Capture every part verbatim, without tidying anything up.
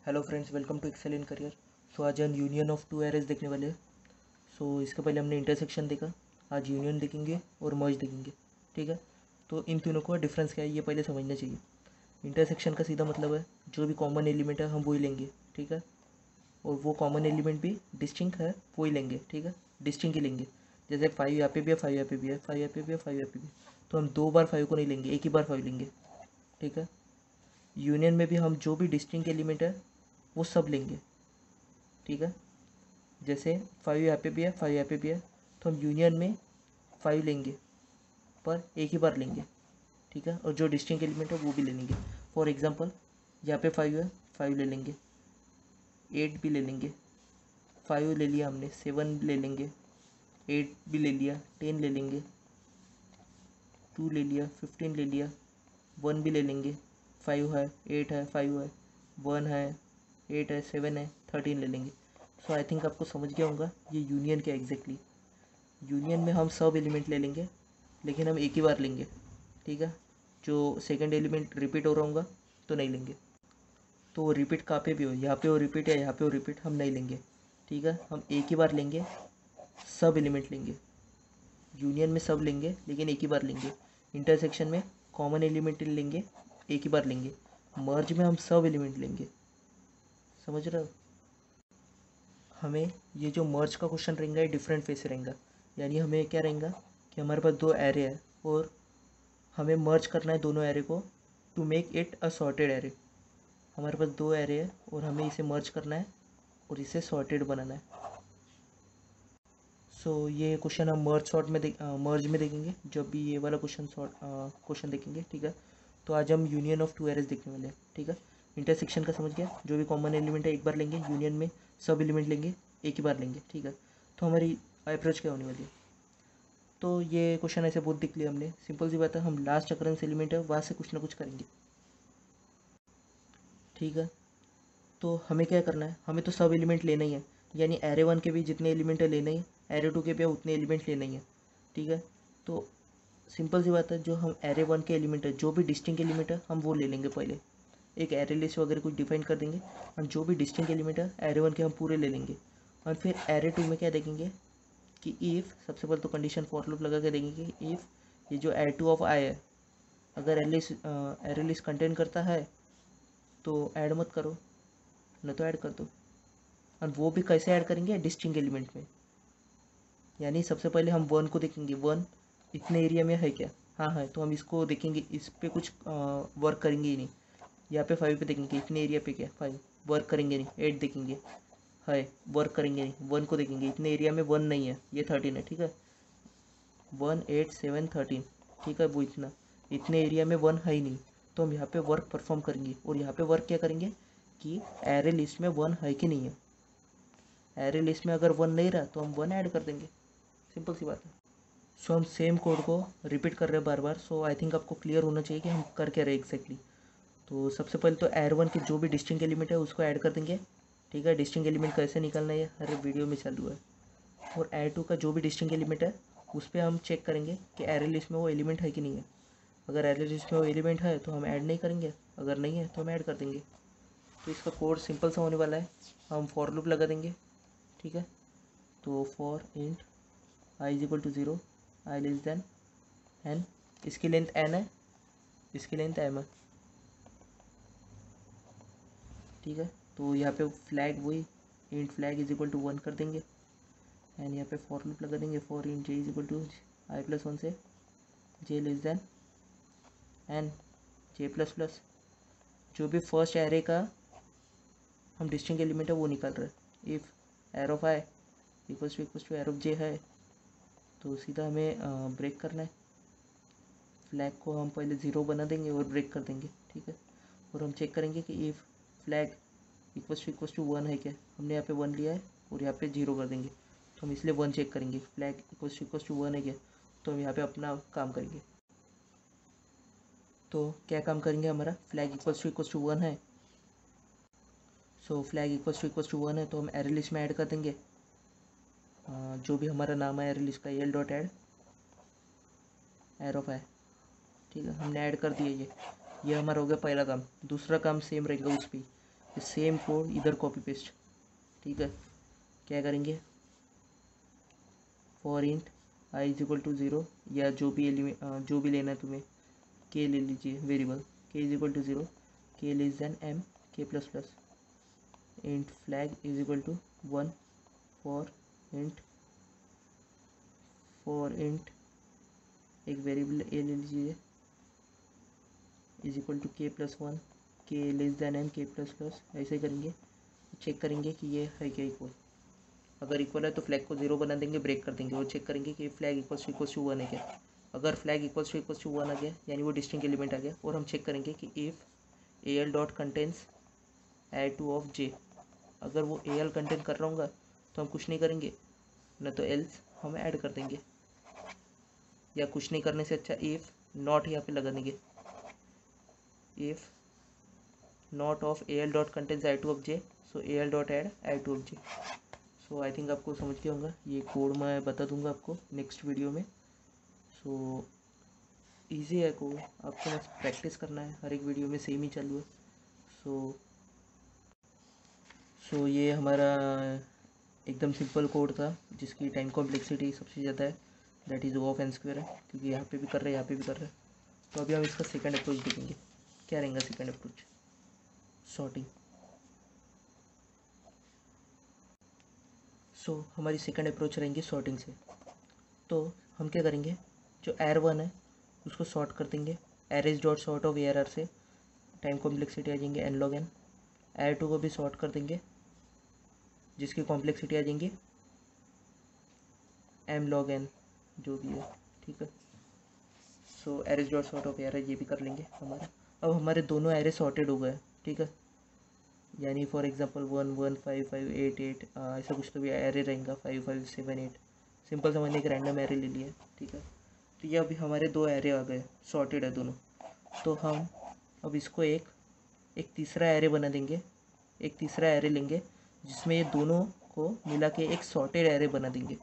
Hello friends, welcome to excel in career. So आज हम union of two arrays देखने वाले हैं। सो so, इसके पहले हमने इंटरसेक्शन देखा, आज यूनियन देखेंगे और मर्ज देखेंगे। ठीक है, तो इन तीनों का डिफरेंस क्या है ये पहले समझना चाहिए। इंटरसेक्शन का सीधा मतलब है जो भी कॉमन एलिमेंट है हम वही लेंगे। ठीक है, और वो कॉमन एलिमेंट भी डिस्टिंक्ट है वही लेंगे। ठीक है, डिस्टिंक्ट ही लेंगे। जैसे फाइव यहाँ पे भी है, फाइव यहाँ पे भी है, फाइव यहाँ पे भी है, फाइव यहाँ पे भी है, तो हम दो बार फाइव को नहीं लेंगे, एक ही बार फाइव लेंगे। ठीक है, यूनियन में भी हम जो भी डिस्टिंक्ट एलिमेंट है वो सब लेंगे। ठीक है, जैसे फाइव यहाँ पे भी है, फाइव यहाँ पे भी है, तो हम यूनियन में फाइव लेंगे पर एक ही बार लेंगे। ठीक है, और जो डिस्टिंक्ट एलिमेंट है वो भी ले लेंगे। फॉर एग्जांपल यहाँ पे फाइव है, फाइव ले लेंगे, एट भी ले लेंगे, फाइव ले लिया हमने, सेवन ले लेंगे, एट भी ले लिया, टेन ले लेंगे, टू ले लिया, फिफ्टीन ले लिया, वन भी ले लेंगे, फाइव है, एट है, फाइव है, वन है, एट है, सेवन है, थर्टीन ले लेंगे। सो आई थिंक आपको समझ गया होगा ये यूनियन क्या एग्जैक्टली। यूनियन में हम सब एलिमेंट ले लेंगे लेकिन हम एक ही बार लेंगे। ठीक है, जो सेकंड एलिमेंट रिपीट हो रहा होगा तो नहीं लेंगे। तो वो रिपीट कहाँ पे भी हो, यहाँ पे हो रिपीट या यहाँ पे हो रिपीट, हम नहीं लेंगे। ठीक है, हम एक ही बार लेंगे, सब एलिमेंट लेंगे। यूनियन में सब लेंगे लेकिन एक ही बार लेंगे। इंटरसेक्शन में कॉमन एलिमेंट लेंगे, एक ही बार लेंगे। मर्ज में हम सब एलिमेंट लेंगे। समझ रहे हो? हमें ये जो मर्ज का क्वेश्चन रहेगा ये डिफरेंट वे से रहेगा। यानी हमें क्या रहेगा कि हमारे पास दो एरे है और हमें मर्ज करना है दोनों एरे को to make it a sorted array. हमारे पास दो एरे है और हमें इसे मर्ज करना है और इसे सॉर्टेड बनाना है। सो so, ये क्वेश्चन हम मर्ज सॉर्ट में देख मर्ज में देखेंगे जब भी ये वाला क्वेश्चन सॉर्ट क्वेश्चन देखेंगे। ठीक है, तो आज हम यूनियन ऑफ टू एरेज देखने वाले हैं। ठीक है, इंटरसेक्शन का समझ गया, जो भी कॉमन एलिमेंट है एक बार लेंगे, यूनियन में सब एलिमेंट लेंगे एक ही बार लेंगे। ठीक है, तो हमारी अप्रोच क्या होने वाली है। तो ये क्वेश्चन ऐसे बहुत दिख लिया हमने, सिंपल सी बात है, हम लास्ट अकरेंस एलिमेंट है वहाँ से कुछ ना कुछ करेंगे। ठीक है, तो हमें क्या करना है, हमें तो सब एलिमेंट लेना ही है। यानी एरे वन के भी जितने एलिमेंट है लेना ही है, एरे टू के भी उतने एलिमेंट लेना ही है। ठीक है, तो सिंपल सी बात है, जो हम एरे वन के एलिमेंट है जो भी डिस्टिंक्ट एलिमेंट है हम वो ले लेंगे। पहले एक एरे लिस्ट वगैरह कुछ डिफाइन कर देंगे और जो भी डिस्टिंक्ट एलिमेंट है एरे वन के हम पूरे ले लेंगे। और फिर एरे टू में क्या देखेंगे कि इफ़, सबसे पहले तो कंडीशन फॉर लूप लगा के देखेंगे कि इफ़ ये जो एरे टू ऑफ आई है अगर array list array list contain करता है तो ऐड मत करो, न तो ऐड कर दो। और वो भी कैसे ऐड करेंगे, डिस्टिंक्ट एलिमेंट में। यानी सबसे पहले हम वन को देखेंगे, वन इतने एरिया में है क्या, हाँ है, तो हम इसको देखेंगे, इस पर कुछ वर्क करेंगे ही नहीं। यहाँ पे फाइव पे देखेंगे इतने एरिया पे क्या, फाइव, वर्क करेंगे नहीं। एट देखेंगे है, वर्क करेंगे नहीं। वन को देखेंगे इतने एरिया में वन नहीं है, ये थर्टीन है। ठीक है, वन एट सेवन थर्टीन, ठीक है, वो इतना इतने एरिया में वन है ही नहीं, तो हम यहाँ पे वर्क परफॉर्म करेंगे। और यहाँ पे वर्क क्या करेंगे कि एरे लिस्ट में वन है कि नहीं है। एरे लिस्ट में अगर वन नहीं रहा तो हम वन ऐड कर देंगे, सिंपल सी बात है। सो हम सेम कोड को रिपीट कर रहे हैं बार बार। सो आई थिंक आपको क्लियर होना चाहिए कि हम कर क्या रहे एग्जैक्टली। तो सबसे पहले तो एर वन के जो भी डिस्टिंक्ट एलिमेंट है उसको ऐड कर देंगे। ठीक है, डिस्टिंक्ट एलिमेंट कैसे निकालना है हर वीडियो में चालू है। और एर टू का जो भी डिस्टिंक्ट एलिमेंट है उस पर हम चेक करेंगे कि एरे लिस्ट में वो एलिमेंट है कि नहीं है। अगर एरे लिस्ट में वो एलिमेंट है तो हम ऐड नहीं करेंगे, अगर नहीं है तो हम ऐड कर देंगे। तो इसका कोड सिंपल सा होने वाला है, हम फॉर लूप लगा देंगे। ठीक है, तो for int I is equal to zero, I less than N, इसकी लेंथ एन है, इसकी लेंथ एम है। ठीक है, तो यहाँ पे फ्लैग वही int flag is equal to one कर देंगे एंड यहाँ पे फॉर लूप लगा देंगे, for int J is equal to I plus one से J less than N J plus plus. जो भी फर्स्ट एरे का हम डिस्टिंक्ट एलिमेंट है वो निकाल रहे हैं। If arr of I equals to equals to arr of J है तो सीधा हमें ब्रेक करना है। फ्लैग को हम पहले ज़ीरो बना देंगे और ब्रेक कर देंगे। ठीक है, और हम चेक करेंगे कि if flag equals to equals to one है क्या, हमने यहाँ पे वन लिया है और यहाँ पे जीरो कर देंगे, तो हम इसलिए वन चेक करेंगे। Flag equals to equals to one है क्या, तो हम यहाँ पे अपना काम करेंगे। तो क्या काम करेंगे, हमारा flag equals to equals to one है, so flag equals to equals to one है तो हम एरे लिस्ट में ऐड कर देंगे आ, जो भी हमारा नाम है एरे लिस्ट का, L dot add arr of I. ठीक है, हमने ऐड कर दिया। ये ये हमारा हो गया पहला काम। दूसरा काम सेम रहेगा उस पर, सेम कोड इधर कॉपी पेस्ट, ठीक है। क्या करेंगे, for int I is equal to zero, या जो भी एलिमेंट जो भी लेना है तुम्हें, के ले लीजिए variable, K is equal to zero, K less than M K plus plus, int flag is equal to one, for int for int एक वेरिएबल ए ले लीजिए is equal to K plus one, K less than M K plus plus. ऐसे करेंगे, check करेंगे कि ये है क्या इक्वल। अगर इक्वल है तो फ्लैग को जीरो बना देंगे, ब्रेक कर देंगे और चेक करेंगे कि flag equals to equals to one है क्या। अगर flag equals to equals to one आ गया यानी वो डिस्टिंक्ट एलिमेंट आ गया। और हम चेक करेंगे कि if A L dot contents add to of J, अगर वो ए एल कंटेंट कर रहा होगा तो हम कुछ नहीं करेंगे, न तो एल्स हम ऐड कर देंगे, या कुछ नहीं करने से अच्छा इफ़ नॉट यहाँ पे लगा देंगे, if not of A L dot contents add to of J, so A L dot add add to of J. So I think आपको समझ गया होगा, ये कोड मैं बता दूंगा आपको नेक्स्ट वीडियो में। सो so, ईजी है कोड, आपको बस प्रैक्टिस करना है, हर एक वीडियो में सेम ही चालू है। सो so, सो so ये हमारा एकदम सिंपल कोड था जिसकी टाइम कॉम्प्लेक्सिटी सबसे ज़्यादा है, that is O of N square है, क्योंकि यहाँ पे भी कर रहे हैं यहाँ पे भी कर रहे हैं। तो अभी हम इसका सेकंड अप्रोच देखेंगे। क्या रहेगा second approach, sorting. So so, हमारी सेकंड अप्रोच रहेंगी सॉर्टिंग से। तो हम क्या करेंगे, जो एर वन है उसको सॉर्ट कर देंगे, arrays dot sort of A R R से, टाइम कॉम्प्लेक्सिटी आ जाएंगे N log N. Arr two को भी सॉर्ट कर देंगे जिसकी कॉम्प्लेक्सिटी आ जाएंगी एम लॉग एन, जो भी है, ठीक है। So arrays dot sort of A R R ये भी कर लेंगे हमारा। अब हमारे दोनों एरे सॉर्टेड हो गए, ठीक है, यानी for example one one five five eight eight ऐसा कुछ तो भी एरे रहेगा, five five seven eight, simple सा मैंने एक रैंडम एरे ले लिया, ठीक है। तो ये अभी हमारे दो एरे आ गए, सॉर्टेड है दोनों। तो हम अब इसको एक एक तीसरा एरे बना देंगे, एक तीसरा एरे लेंगे जिसमें ये दोनों को मिला के एक सॉर्टेड एरे बना देंगे,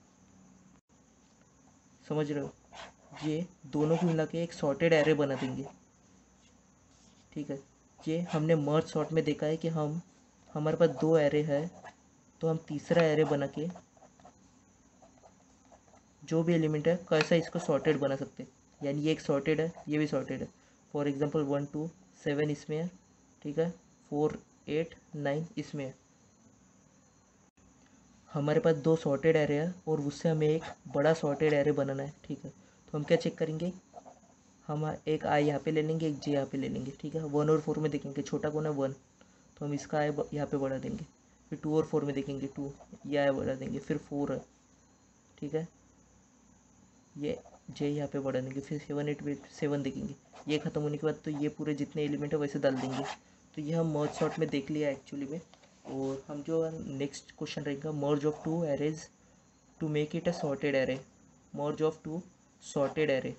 समझ रहे हो, ये दोनों को मिला के एक सॉर्टेड एरे बना देंगे, ठीक है। ये हमने मर्ज सॉर्ट में देखा है कि हम हमारे पास दो एरे है तो हम तीसरा एरे बना के जो भी एलिमेंट है कैसा इसको सॉर्टेड बना सकते हैं, यानी ये एक सॉर्टेड है ये भी सॉर्टेड है। For example one two seven इसमें है, ठीक है, फोर एट नाइन इसमें है। हमारे पास दो सॉर्टेड एरे है और उससे हमें एक बड़ा सॉर्टेड एरे बनाना है, ठीक है। तो हम क्या चेक करेंगे, हम एक आई यहाँ पे ले लेंगे, एक जे यहाँ पे ले लेंगे, ठीक है। वन और फोर में देखेंगे छोटा कौन है वन, तो हम इसका आई यहाँ पे बढ़ा देंगे। फिर टू और फोर में देखेंगे टू, ये आई बढ़ा देंगे। फिर फोर है, ठीक है, ये जे यहाँ पे बढ़ा देंगे। फिर सेवन एट में सेवन देखेंगे, ये ख़त्म होने के बाद तो ये पूरे जितने एलिमेंट है वैसे डाल देंगे। तो ये हम मर्ज सॉर्ट में देख लिया एक्चुअली में। और हम जो नेक्स्ट क्वेश्चन रहेगा, merge of two arrays to make it a sorted array, merge of two sorted array,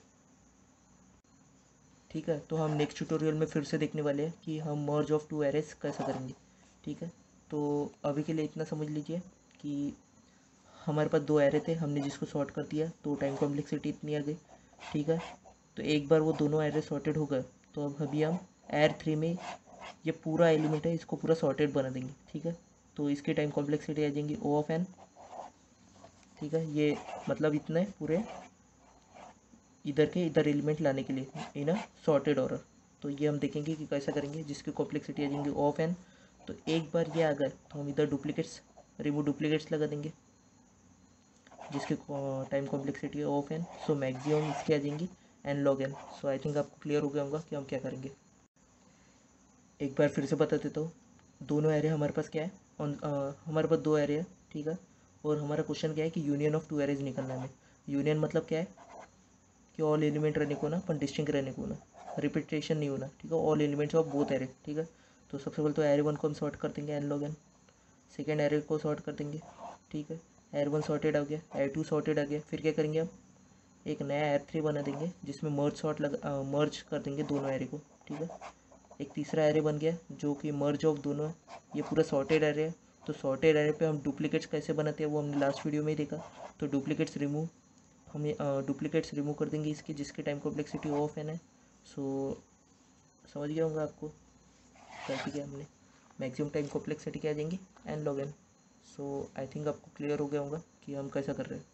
ठीक है। तो हम नेक्स्ट ट्यूटोरियल में फिर से देखने वाले हैं कि हम मर्ज ऑफ टू एरेज कैसे करेंगे, ठीक है। तो अभी के लिए इतना समझ लीजिए कि हमारे पास दो एरे थे, हमने जिसको सॉर्ट कर दिया तो टाइम कॉम्प्लेक्सिटी इतनी आ गई, ठीक है। तो एक बार वो दोनों एरे सॉर्टेड हो गए तो अब अभी हम एर थ्री में ये पूरा एलिमेंट है इसको पूरा सॉर्टेड बना देंगे, ठीक है। तो इसकी टाइम कॉम्प्लेक्सिटी आ जाएंगी ओ ऑफ एन, ठीक है। ये मतलब इतने पूरे इधर के इधर एलिमेंट लाने के लिए इन अ सॉर्टेड ऑर्डर। तो ये हम देखेंगे कि कैसा करेंगे, जिसकी कॉम्प्लेक्सिटी आ जाएंगी ऑफ एन। तो एक बार ये आ गए तो हम इधर डुप्लीकेट्स रिमूव डुप्लीकेट्स लगा देंगे जिसकी टाइम कॉम्प्लेक्सिटी है ऑफ एन। सो मैक्सिमम इसकी आ जाएंगी N log N. So I think आपको क्लियर हो गया होगा कि हम क्या करेंगे। एक बार फिर से बता देता हूँ, दोनों एरे हमारे पास क्या है, ऑन हमारे पास दो एरे है, ठीक है। और हमारा क्वेश्चन क्या है कि यूनियन ऑफ टू एरेज निकलना है हमें। यूनियन मतलब क्या है कि ऑल एलिमेंट रहने को ना, पर डिस्टिंक्ट रहने को ना, रिपीटेशन नहीं होना, ठीक है। All elements of both array, ठीक है। तो सबसे पहले तो एरे वन को हम सॉर्ट कर देंगे N log N, second array को सॉर्ट कर देंगे, ठीक है। एर वन सॉर्टेड आ गया, एर टू सॉर्टेड आ गया। फिर क्या करेंगे हम, एक नया एर थ्री बना देंगे जिसमें मर्ज सॉर्ट लगा मर्ज कर देंगे दोनों एरे को, ठीक है। एक तीसरा एरे बन गया जो कि मर्ज ऑफ दोनों है, ये पूरा सॉर्टेड एरे है। तो सॉर्टेड एरे पे हम डुप्लीकेट्स कैसे बनाते हैं वो हमने लास्ट वीडियो में ही देखा। तो डुप्लीकेट्स रिमूव, हम डुप्लीकेट्स रिमूव कर देंगे इसकी जिसकी टाइम कॉम्प्लेक्सिटी ऑफ एन है। सो समझ गया होगा आपको कैसे किया हमने। मैक्सिमम टाइम कॉम्प्लेक्सिटी क्या आ जाएंगी, N log N. So I think आपको क्लियर हो गया होगा कि हम कैसा कर रहे हैं।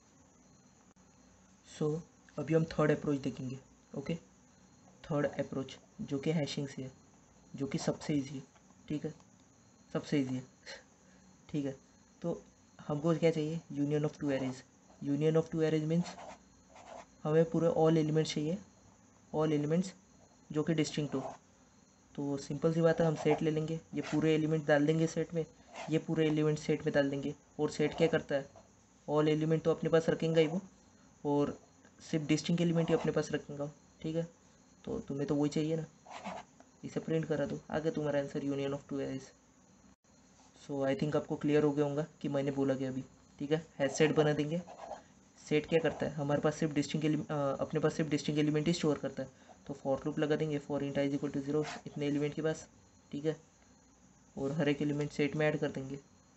सो so, अभी हम थर्ड अप्रोच देखेंगे। ओके, थर्ड अप्रोच जो कि हैशिंग से है, जो कि सबसे ईजी है। ठीक है, सबसे ईजी है। ठीक है, तो हमको क्या चाहिए, union of two arrays. Union of two arrays means हमें पूरे ऑल एलिमेंट्स चाहिए, ऑल एलिमेंट्स जो कि डिस्टिंक्ट हो। तो सिंपल सी बात है, हम सेट ले लेंगे, ये पूरे एलिमेंट डाल देंगे सेट में, ये पूरे एलिमेंट सेट में डाल देंगे। और सेट क्या करता है, ऑल एलिमेंट तो अपने पास रखेंगे ही वो, और सिर्फ डिस्टिंक्ट एलिमेंट ही अपने पास रखेंगे। ठीक है, तो तुम्हें तो वही चाहिए ना, इसे प्रिंट करा दो, आगे तुम्हारा answer union of two arrays. So I think आपको क्लियर हो गया होगा कि मैंने बोला गया अभी। ठीक है, हैश सेट बना देंगे। सेट क्या करता है, हमारे पास सिर्फ डिस्टिंक्ट एलिमेंट, अपने पास सिर्फ डिस्टिंक्ट एलिमेंट ही स्टोर करता है। तो फॉर लूप लगा देंगे, for int I is equal to zero इतने एलिमेंट के पास। ठीक है, और हर एक एलिमेंट सेट में ऐड कर देंगे,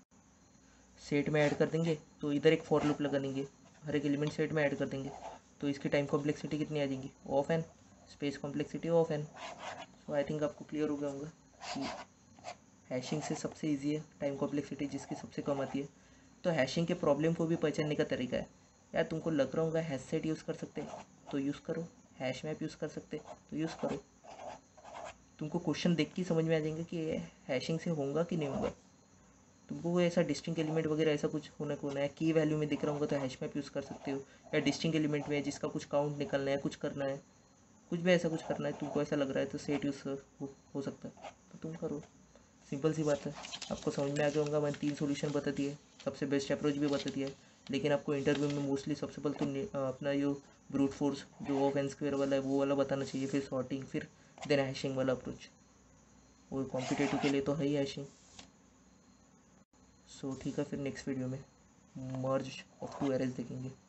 सेट में ऐड कर देंगे। तो इधर एक फॉर लूप लगा देंगे, हर एक एलिमेंट सेट में ऐड कर देंगे। तो इसकी टाइम कॉम्प्लेक्सिटी कितनी आ जाएंगी, of N, space complexity of N. So I think आपको क्लियर हो गया होगा कि हैशिंग से सबसे ईजी है, टाइम कॉम्प्लेक्सिटी जिसकी सबसे कम आती है। तो हैशिंग के प्रॉब्लम को भी पहचानने का तरीका है। यार तुमको लग रहा होगा हैश सेट यूज़ कर सकते तो यूज़ करो, हैश मैप यूज़ कर सकते तो यूज़ करो। तुमको क्वेश्चन देख के समझ में आ जाएंगे कि ये हैशिंग से होगा कि नहीं होगा। तुमको कोई ऐसा डिस्टिंक्ट एलिमेंट वगैरह ऐसा कुछ होना को है, की वैल्यू में दिख रहा होगा तो हैश मैप यूज़ कर सकते हो, या डिस्टिंक्ट एलिमेंट में जिसका कुछ काउंट निकलना है, कुछ करना है, कुछ भी ऐसा कुछ करना है, तुमको ऐसा लग रहा है तो सेट यूज़ हो, हो सकता है तो तुम करो। सिंपल सी बात है, आपको समझ में आ गया होगा। मैंने तीन सॉल्यूशन बता दिए, सबसे बेस्ट अप्रोच भी बता दिया है। लेकिन आपको इंटरव्यू में मोस्टली सबसे पहले तो नि- अ, अपना यो ब्रूट फोर्स जो ऑफ एन स्क्वेयर वाला है वो वाला बताना चाहिए, फिर सॉर्टिंग, फिर देन हैशिंग वाला अप्रोच। वो कॉम्पिटेटिव के लिए तो है ही हैशिंग। सो ठीक है, फिर नेक्स्ट वीडियो में मर्ज ऑफ टू एरेज देखेंगे।